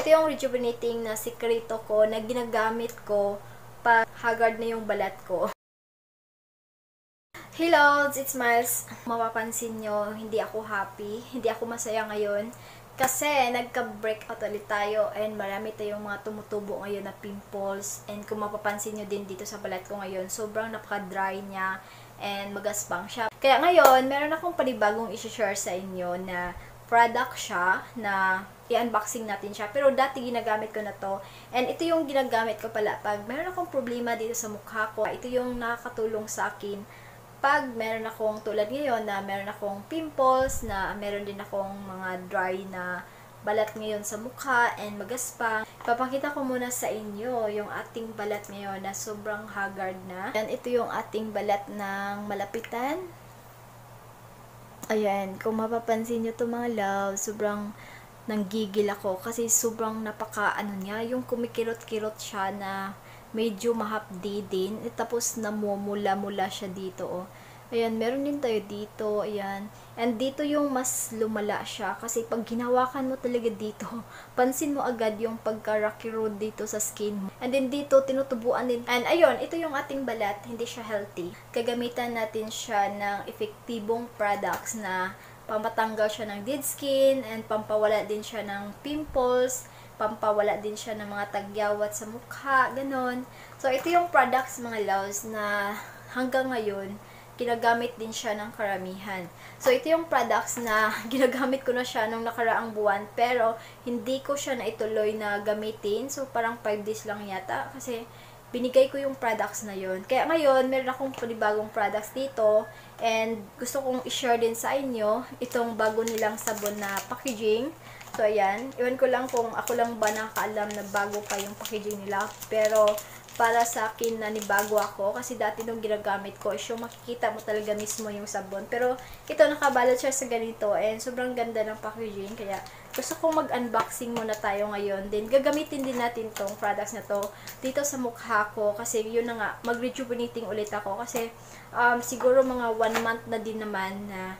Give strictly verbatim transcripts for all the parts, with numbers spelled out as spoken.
ito yung rejuvenating na sikreto ko na ginagamit ko pag haggard na yung balat ko. Hey Lods! It's Miles. Mapapansin nyo, hindi ako happy. Hindi ako masaya ngayon. Kasi nagka-breakout ulit tayo and marami tayong mga tumutubo ngayon na pimples. And kung mapapansin nyo din dito sa balat ko ngayon, sobrang napaka-dry niya and magaspang siya. Kaya ngayon, meron akong panibagong isi-share sa inyo na product siya na i-unboxing natin siya. Pero dati ginagamit ko na to. And ito yung ginagamit ko pala pag meron akong problema dito sa mukha ko. Ito yung nakakatulong sa akin pag meron akong tulad ngayon na meron akong pimples, na meron din akong mga dry na balat ngayon sa mukha and magaspang. Papakita ko muna sa inyo yung ating balat ngayon na sobrang haggard na. Yan, ito yung ating balat ng malapitan. Ayan, kung mapapansin nyo ito mga love, sobrang nanggigil ako kasi sobrang napaka ano niya, yung kumikirot-kirot siya na medyo mahapdi din. E, tapos namumula-mula siya dito, oh. Ayan, meron din tayo dito, ayan. And dito yung mas lumala siya kasi pag ginawakan mo talaga dito, pansin mo agad yung pagka-rocky road dito sa skin mo. And then dito, tinutubuan din. And ayun, ito yung ating balat, hindi siya healthy. Gagamitan natin siya ng epektibong products na pampatanggal siya ng dead skin and pampawala din siya ng pimples, pampawala din siya ng mga tagyawat sa mukha, ganon. So, ito yung products mga loves na hanggang ngayon, ginagamit din siya ng karamihan. So, ito yung products na ginagamit ko na siya nung nakaraang buwan, pero hindi ko siya na ituloy na gamitin. So, parang five days lang yata kasi binigay ko yung products na yun. Kaya ngayon, meron akong panibagong products dito and gusto kong i-share din sa inyo itong bago nilang sabon na packaging. So, ayan. Iwan ko lang kung ako lang ba nakakaalam na bago pa yung packaging nila. Pero, para sa akin na nibago ako. Kasi dati nung ginagamit ko is yung makikita mo talaga mismo yung sabon. Pero, ito nakabalot siya sa ganito. And, sobrang ganda ng packaging. Kaya, gusto kong mag-unboxing muna tayo ngayon. Then, gagamitin din natin tong products na to dito sa mukha ko. Kasi, yun na nga, mag-rejuvenating ulit ako. Kasi, um, siguro mga one month na din naman na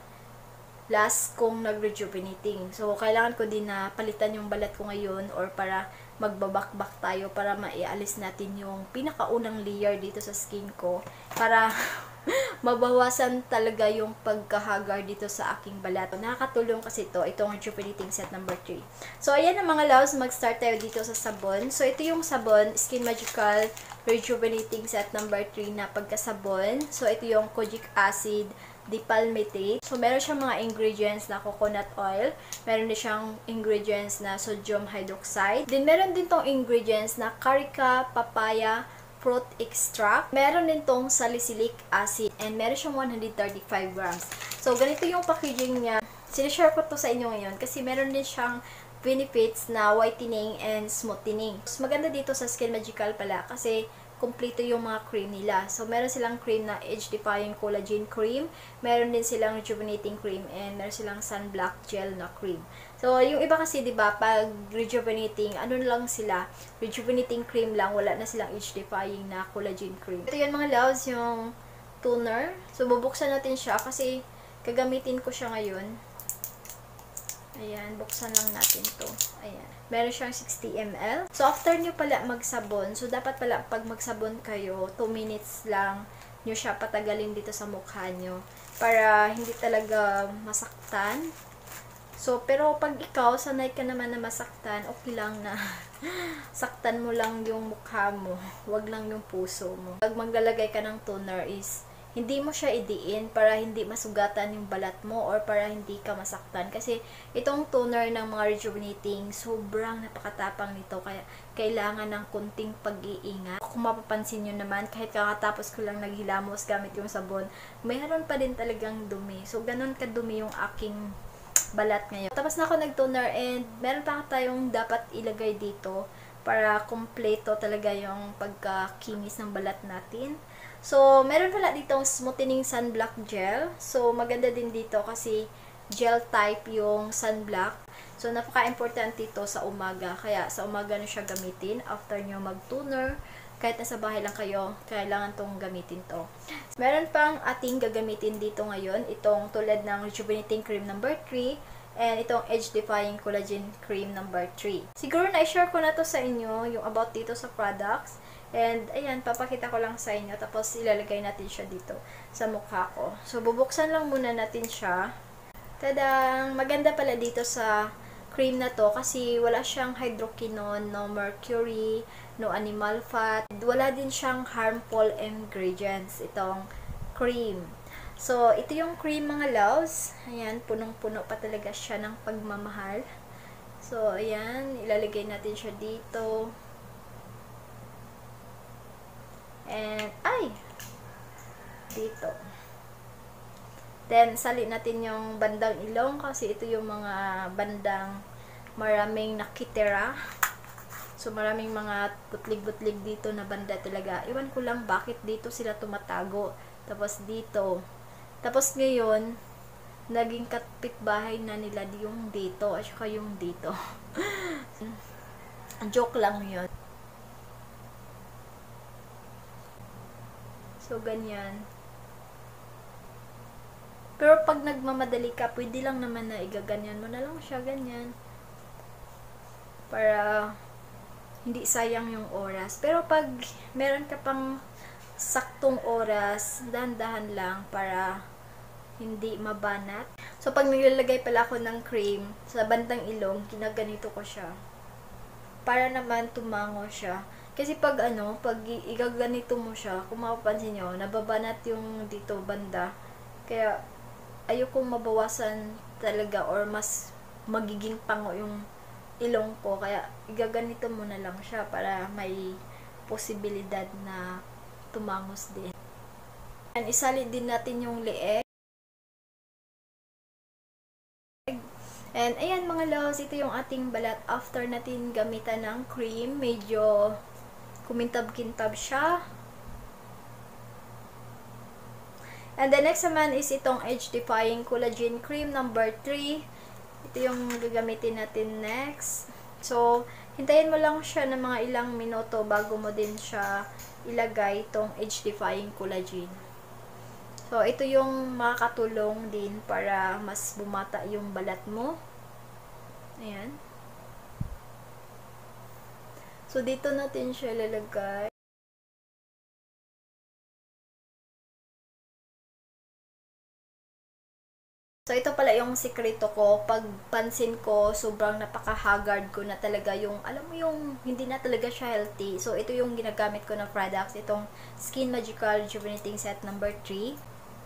last kong nag-rejuvenating. So, kailangan ko din na palitan yung balat ko ngayon or para magbabakbak tayo para maialis natin yung pinakaunang layer dito sa skin ko para mabawasan talaga yung pagkahagar dito sa aking balat. Nakakatulong kasi ito, itong rejuvenating set number three. So, ayan na mga loves, mag-start tayo dito sa sabon. So, ito yung sabon, Skin Magical Rejuvenating Set number three na pagkasabon. So, ito yung kojic acid, dipalmitate. So, meron siyang mga ingredients na coconut oil. Meron din siyang ingredients na sodium hydroxide. Then, meron din tong ingredients na carica, papaya, fruit extract. Meron din tong salicylic acid. And meron siyang one hundred thirty-five grams. So, ganito yung packaging niya. Sinishare ko to sa inyo ngayon kasi meron din siyang benefits na whitening and smoothening. So, maganda dito sa Skin Magical pala kasi kompleto yung mga cream nila. So, meron silang cream na age-defying collagen cream. Meron din silang rejuvenating cream and meron silang sunblock gel na cream. So, yung iba kasi, di ba, pag rejuvenating, ano lang sila, rejuvenating cream lang, wala na silang age-defying na collagen cream. Ito yun mga loves, yung toner. So, bubuksan natin siya kasi gagamitin ko siya ngayon. Ayan, buksan lang natin to. Ayan. Meron siyang sixty milliliters. So, after nyo pala magsabon, so dapat pala pag magsabon kayo, two minutes lang nyo siya patagalin dito sa mukha nyo. Para hindi talaga masaktan. So, pero pag ikaw, sanay ka naman na masaktan, okay lang na saktan mo lang yung mukha mo. Wag lang yung puso mo. Pag maglalagay ka ng toner is hindi mo siya idiin para hindi masugatan yung balat mo or para hindi ka masaktan. Kasi itong toner ng mga rejuvenating, sobrang napakatapang nito. Kaya kailangan ng kunting pag-iingat. Kung mapapansin nyo naman, kahit kakatapos ko lang naghilamos gamit yung sabon, mayroon pa din talagang dumi. So, ganun kadumi yung aking balat ngayon. Tapos na ako nag-toner and meron pa tayong dapat ilagay dito para kompleto talaga yung pagkakinis ng balat natin. So, meron pala ditong smoothening sunblock gel. So, maganda din dito kasi gel type yung sunblock. So, napaka-importante ito sa umaga. Kaya, sa umaga na siya gamitin after nyo mag-toner. Kahit nasa bahay lang kayo, kailangan tong gamitin to. Meron pang ating gagamitin dito ngayon. Itong tulad ng rejuvenating cream number three. And itong Age Defying Collagen Cream number three. Siguro na-share ko na to sa inyo, yung about dito sa products. And, ayan, papakita ko lang sa inyo. Tapos, ilalagay natin siya dito sa mukha ko. So, bubuksan lang muna natin siya. Tadang! Maganda pala dito sa cream na to kasi wala siyang hydroquinone, no mercury, no animal fat. Wala din siyang harmful ingredients itong cream. So, ito yung cream mga loves. Ayan, punong-puno pa talaga siya ng pagmamahal. So, ayan, ilalagay natin siya dito. And, ay! Dito. Then, sali natin yung bandang ilong kasi ito yung mga bandang maraming nakitira. So, maraming mga butlig-butlig dito na banda talaga. Iwan ko lang bakit dito sila tumatago. Tapos dito. Tapos ngayon, naging kapitbahay na nila yung dito at saka yung dito. Joke lang yun. So, ganyan. Pero pag nagmamadali ka, pwede lang naman na igaganyan mo na lang siya, ganyan. Para hindi sayang yung oras. Pero pag meron ka pang saktong oras, dahan-dahan lang para hindi mabanat. So, pag nilalagay pala ako ng cream sa bandang ilong, ginaganito ko siya. Para naman tumango siya. Kasi pag ano, pag igaganito mo siya, kung mapapansin nyo, nababanat yung dito banda. Kaya, ayokong mabawasan talaga or mas magiging pango yung ilong ko. Kaya, igaganito mo na lang siya para may posibilidad na tumangos din. And isali din natin yung leeg. And ayan mga loves, ito yung ating balat after natin gamitan ng cream. Medyo kumintab-kintab siya. And the next naman is itong Age Defying Collagen Cream number three. Ito yung gagamitin natin next. So, hintayin mo lang siya ng mga ilang minuto bago mo din siya ilagay itong Age Defying Collagen. So, ito yung makakatulong din para mas bumata yung balat mo. Ayan. So, dito natin siya ilalagay. So, ito pala yung sikreto ko. Pag pansin ko, sobrang napaka-haggard ko na talaga yung, alam mo yung, hindi na talaga siya healthy. So, ito yung ginagamit ko na products. Itong Skin Magical Rejuvenating Set number three.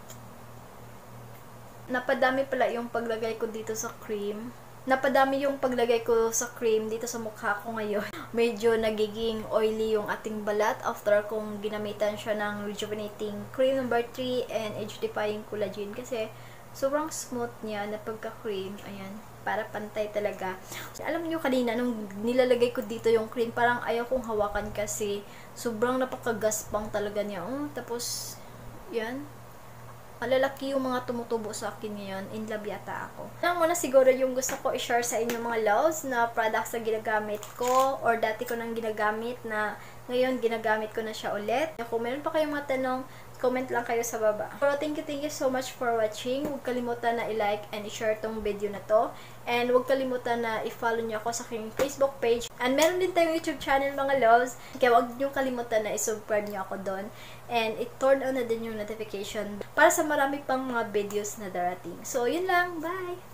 Napadami pala yung paglagay ko dito sa cream. Napadami yung paglagay ko sa cream dito sa mukha ko ngayon. Medyo nagiging oily yung ating balat after kong ginamitan siya ng Rejuvenating Cream number three and Age Defying Collagen kasi sobrang smooth niya na pagka-cream. Ayan, para pantay talaga. Alam niyo kanina, nung nilalagay ko dito yung cream, parang ayaw kong hawakan kasi sobrang napakagaspang talaga niya. Oh, tapos, yan. Malalaki yung mga tumutubo sa akin ngayon. In love yata ako. Alam mo na siguro yung gusto ko i-share sa inyo mga loves na products na ginagamit ko or dati ko nang ginagamit na ngayon ginagamit ko na siya ulit. Kung meron pa kayong mga tanong, comment lang kayo sa baba. Pero thank you, thank you so much for watching. Huwag kalimutan na i-like and i-share tong video na to. And huwag kalimutan na i-follow niyo ako sa aking Facebook page. And meron din tayong YouTube channel mga loves. Kaya huwag niyo kalimutan na i-subscribe niyo ako doon. And i-turn on na din yung notification para sa marami pang mga videos na darating. So, yun lang. Bye!